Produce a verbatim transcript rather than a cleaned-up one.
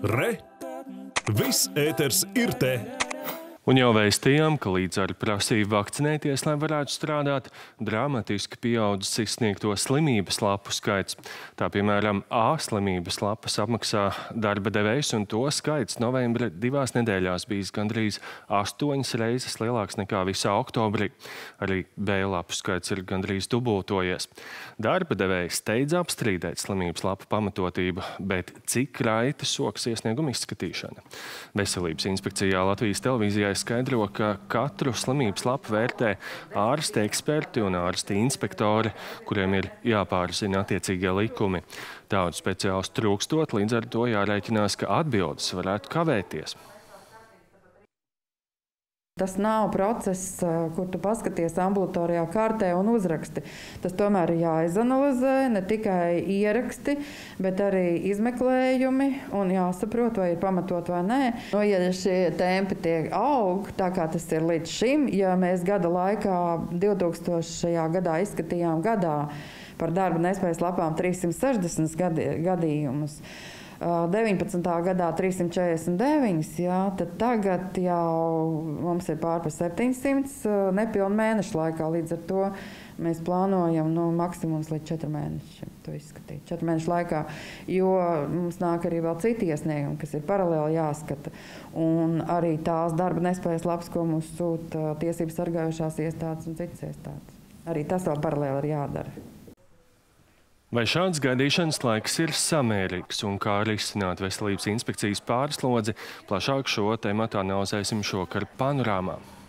Re! Viss ēters ir te! Un jau vēstījām, ka līdz ar prasību vakcinēties, lai varētu strādāt, dramatiski pieaudzis izsniegto slimības lapu skaits. Tā, piemēram, A slimības lapas apmaksā darba devējs, un to skaits novembra divās nedēļās bijis gandrīz astoņas reizes lielāks nekā visā oktobrī. Arī B lapu skaits ir gandrīz dubultojies. Darba devējs steidz apstrīdēt slimības lapu pamatotību, bet cik raita sokas iesnieguma izskatīšana? Veselības inspekcijā Latvijas televīzijā skaidro, ka katru slimības lapu vērtē ārsti eksperti un ārsti inspektori, kuriem ir jāpārzina attiecīgie likumi. Daudz speciālistu trūkstot, līdz ar to jārēķinās, ka atbildes varētu kavēties. Tas nav process, kur tu paskaties ambulatorijā kartē un uzraksti. Tas tomēr ir jāizanalizē, ne tikai ieraksti, bet arī izmeklējumi un jāsaprot, vai ir pamatot vai nē. No, ja šie tempi tiek aug, tā kā tas ir līdz šim, ja mēs gada laikā divtūkstošajā gadā izskatījām gadā par darba nespējas lapām trīssimt sešdesmit gadi, gadījumus, deviņpadsmitā gadā trīssimt četrdesmit deviņi, jā, tad tagad jau mums ir pār par septiņsimt nepilnu mēnešu laikā. Līdz ar to mēs plānojam no maksimums līdz četru mēnešiem to izskatīt. Četru mēnešu laikā, jo mums nāk arī vēl citi iesniegumi, kas ir paralēli jāskata. Un arī tās darba nespējas lapas, ko mums sūta tiesības sargājušās iestādes un citas iestādes. Arī tas vēl paralēli ir jādara. Vai šāds gaidīšanas laiks ir samērīgs un kā risināt veselības inspekcijas pārslodzi? Plašāk šo tematu analizēsim šovakar panorāmā.